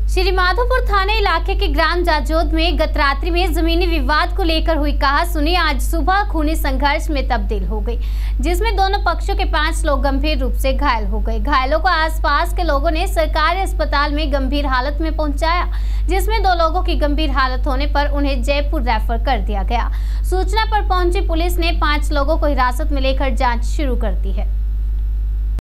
श्री माधोपुर थाने इलाके के ग्राम जाजोद में गत रात्रि में जमीनी विवाद को लेकर हुई कहा-सुनी आज सुबह खूनी संघर्ष में तब्दील हो गई, जिसमें दोनों पक्षों के 5 लोग गंभीर रूप से घायल हो गए। घायलों को आसपास के लोगों ने सरकारी अस्पताल में गंभीर हालत में पहुंचाया, जिसमें 2 लोगों की गंभीर हालत होने पर उन्हें जयपुर रेफर कर दिया गया। सूचना पर पहुंची पुलिस ने 5 लोगों को हिरासत में लेकर जाँच शुरू कर दी है।